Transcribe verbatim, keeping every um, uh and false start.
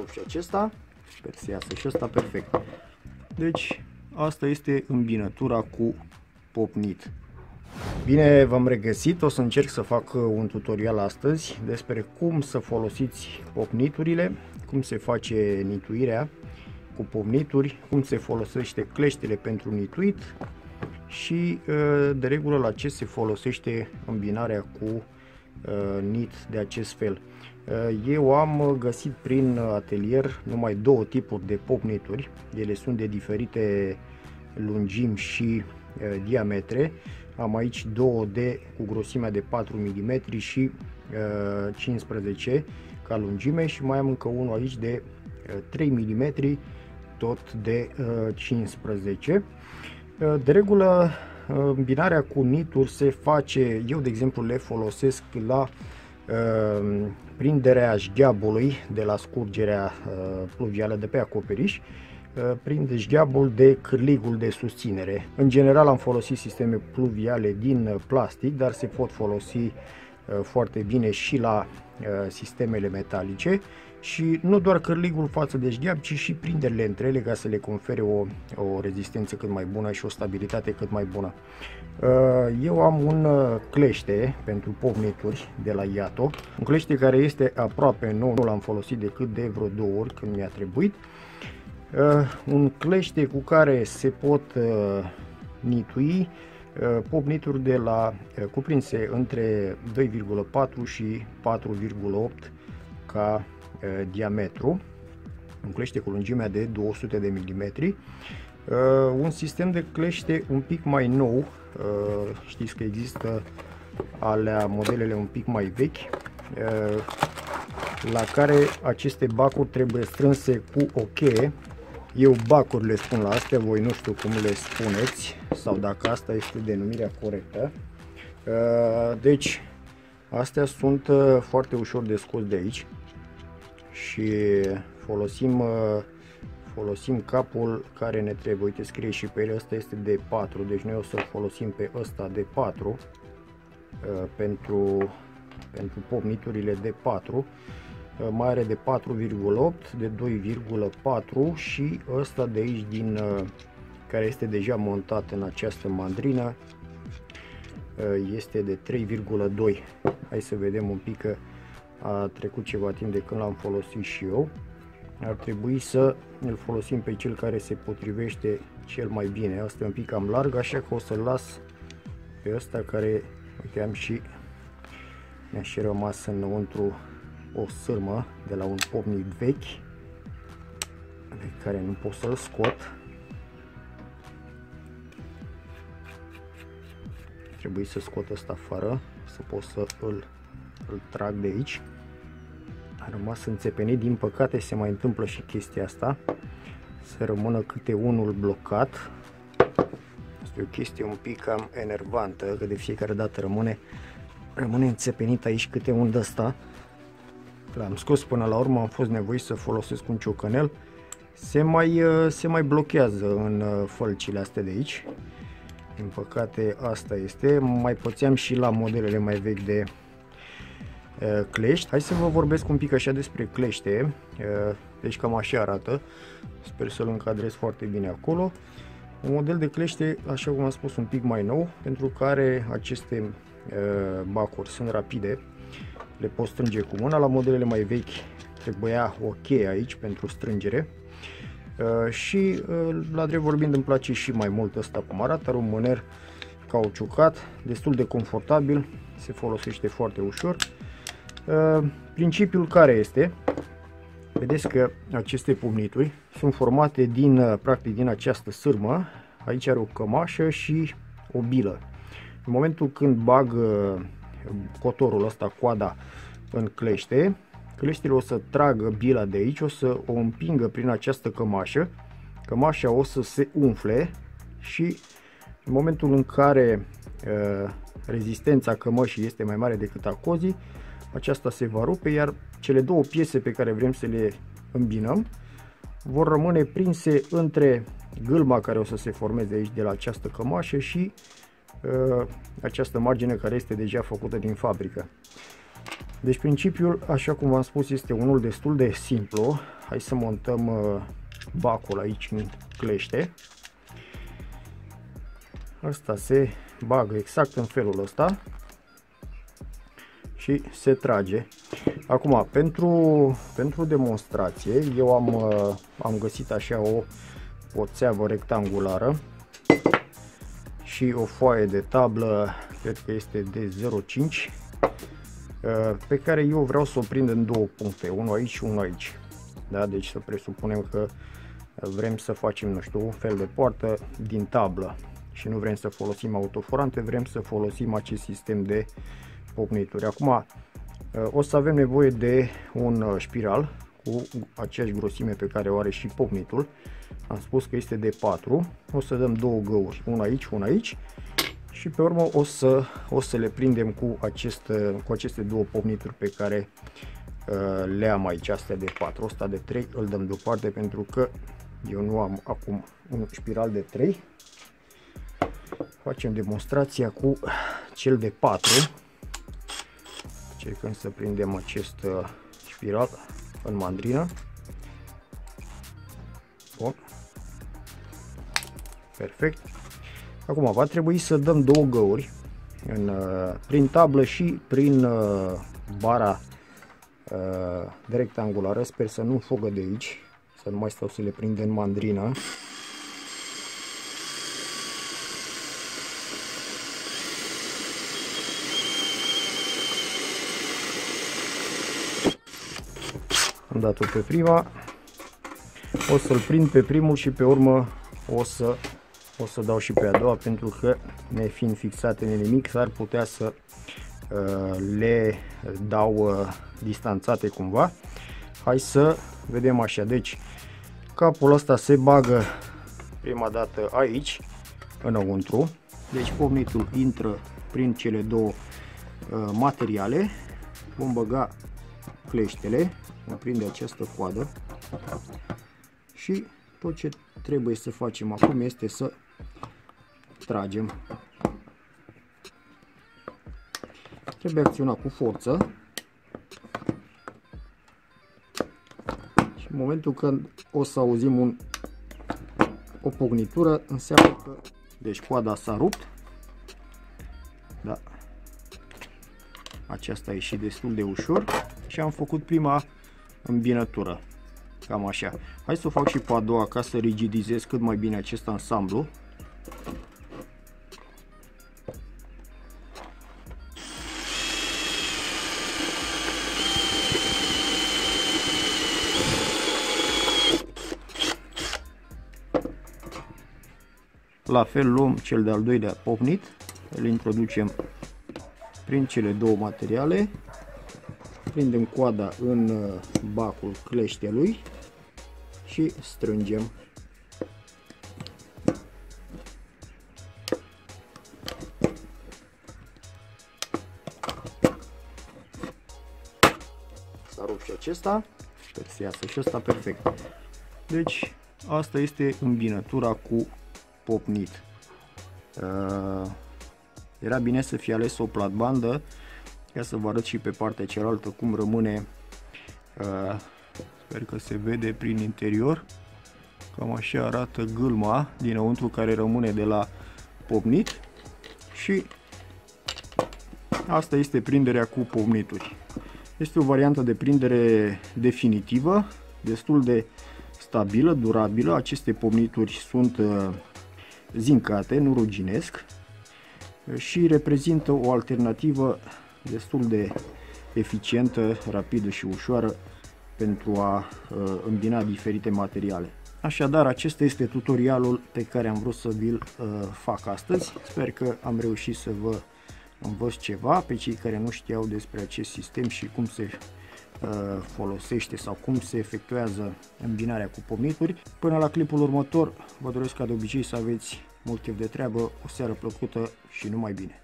stop și acesta. Sper să iasă și ăsta perfect. Deci asta este îmbinătura cu popnit. Bine, v-am regăsit. O să încerc să fac un tutorial astăzi despre cum să folosiți popniturile, cum se face nituirea cu popnituri, cum se folosește cleștile pentru nituit și de regulă la ce se folosește îmbinarea cu nit de acest fel. Eu am găsit prin atelier numai două tipuri de popnituri. Ele sunt de diferite lungimi și diametre. Am aici două de cu grosimea de patru milimetri și cincisprezece ca lungime și mai am încă unul aici de trei milimetri, tot de cincisprezece. De regulă îmbinarea cu nituri se face, eu de exemplu le folosesc la uh, prinderea șgheabului de la scurgerea uh, pluvială de pe acoperiș. Uh, prinde șgheabul de cârligul de susținere. În general am folosit sisteme pluviale din plastic, dar se pot folosi uh, foarte bine și la uh, sistemele metalice. Și nu doar cârligul față de șgheab, ci și prinderile între ele ca să le confere o, o rezistență cât mai bună și o stabilitate cât mai bună. Eu am un clește pentru popnituri de la Iato, un clește care este aproape nou, nu l-am folosit decât de vreo două ori când mi-a trebuit. Un clește cu care se pot nitui popnituri de la cuprinse între doi virgulă patru și patru virgulă opt ca diametru, un clește cu lungimea de două sute de milimetri, un sistem de clește un pic mai nou. Știți că există alea, modelele un pic mai vechi, la care aceste bacuri trebuie strânse cu o cheie. Eu bacuri le spun la astea, voi nu știu cum le spuneți sau dacă asta este denumirea corectă. Deci astea sunt foarte ușor de scos de aici și folosim, folosim capul care ne trebuie. Uite, scrie și pe el, ăsta este de patru, deci noi o să folosim pe ăsta de patru pentru, pentru popniturile de patru. Mai are de patru virgulă opt, de doi virgulă patru și ăsta de aici din, care este deja montat în această mandrină, este de trei virgulă doi. Hai să vedem un pic că a trecut ceva timp de când l-am folosit și eu. Ar trebui să îl folosim pe cel care se potrivește cel mai bine. Asta e un pic cam larg, așa că o să-l las pe ăsta care, uite, am și mi-a și rămas înăuntru o sârmă de la un popnit vechi pe care nu pot să-l scot. Trebuie să scot ăsta afară să pot să îl, îl trag de aici. A rămas înțepenit, din păcate se mai întâmplă și chestia asta, să rămână câte unul blocat. Asta e o chestie un pic cam enervantă, că de fiecare dată rămâne, rămâne înțepenit aici câte un de ăsta. L-am scos până la urmă, am fost nevoit să folosesc un ciocanel. Se mai, se mai blochează în fălcile astea de aici. Din păcate asta este. Mai pățeam și la modelele mai vechi de uh, clești. Hai să vă vorbesc un pic așa despre clește. Uh, deci cam așa arată. Sper să-l încadrez foarte bine acolo. Un model de clește, așa cum am spus, un pic mai nou, pentru care aceste uh, bacuri sunt rapide. Le pot strânge cu mâna. La modelele mai vechi trebuia o cheie aici pentru strângere. Uh, și uh, la drept vorbind îmi place și mai mult ăsta cum arată, are un mâner cauciucat, destul de confortabil, se folosește foarte ușor. Uh, principiul care este, vedeți că aceste popnituri sunt formate din, uh, practic din această sârmă. Aici are o cămașă și o bilă. În momentul când bag uh, cotorul ăsta, coada, în clește, cleștile o să tragă bila de aici, o să o împingă prin această cămașă, cămașa o să se umfle și în momentul în care uh, rezistența cămășii este mai mare decât a cozii, aceasta se va rupe, iar cele două piese pe care vrem să le îmbinăm vor rămâne prinse între gâlma care o să se formeze aici de la această cămașă și uh, această margine care este deja făcută din fabrică. Deci principiul, așa cum v-am spus, este unul destul de simplu. Hai să montăm bacul aici în clește. Asta se bagă exact în felul ăsta și se trage. Acum, pentru, pentru demonstrație, eu am, am găsit așa o, o țeavă rectangulară și o foaie de tablă, cred că este de zero virgulă cinci, pe care eu vreau să o prind în două puncte, unul aici și unul aici. Da? Deci să presupunem că vrem să facem, nu știu, un fel de poartă din tablă și nu vrem să folosim autoforante, vrem să folosim acest sistem de popnituri. Acum o să avem nevoie de un spiral cu aceeași grosime pe care o are și popnitul. Am spus că este de patru. O să dăm două găuri, una aici, una aici, și pe urmă o să, o să le prindem cu, acest, cu aceste două popnituri pe care uh, le am aici. Astea de patru, ăsta de trei îl dăm deoparte pentru că eu nu am acum un spiral de trei. Facem demonstrația cu cel de patru. Încercăm să prindem acest uh, spiral în mandrină. Bun. Perfect. Acum va trebui să dăm două găuri în, uh, prin tablă și prin uh, bara uh, rectangulară. Sper să nu fugă de aici, să nu mai stau să le prind în mandrină. Am dat-o pe prima, o să-l prind pe primul și pe urmă o să, o să dau și pe a doua, pentru că nefiind fixate în nimic s-ar putea să uh, le dau uh, distanțate cumva. Hai să vedem așa. Deci capul ăsta se bagă prima dată aici, înăuntru. Deci popnitul intră prin cele două uh, materiale. Vom băga cleștele, vom prinde această coadă și tot ce trebuie să facem acum este să tragem. Trebuie acționat cu forță și în momentul când o să auzim un, o pocnitură, înseamnă că deci coada s-a rupt. Da. Aceasta a ieșit destul de ușor și am făcut prima îmbinătură. Cam așa. Hai să o fac și pe a doua ca să rigidizez cât mai bine acest ansamblu. La fel luăm cel de-al doilea popnit, îl introducem prin cele două materiale, prindem coada în bacul cleștelui și strângem. S-a rupt și acesta, sper să iasă și ăsta perfect. Deci asta este îmbinătura cu popnit. Uh, era bine să fie ales o platbandă ca să vă arăt și pe partea cealaltă cum rămâne. Uh, sper că se vede prin interior. Cam așa arată gâlma dinăuntru care rămâne de la popnit și asta este prinderea cu popnituri. Este o variantă de prindere definitivă, destul de stabilă, durabilă. Aceste popnituri sunt uh, zincate, nu ruginesc și reprezintă o alternativă destul de eficientă, rapidă și ușoară pentru a uh, îmbina diferite materiale. Așadar, acesta este tutorialul pe care am vrut să vi-l uh, fac astăzi. Sper că am reușit să vă învăț ceva pe cei care nu știau despre acest sistem și cum se uh, folosește sau cum se efectuează îmbinarea cu popnituri. Până la clipul următor, vă doresc ca de obicei să aveți mult chef de treabă, o seară plăcută și numai bine!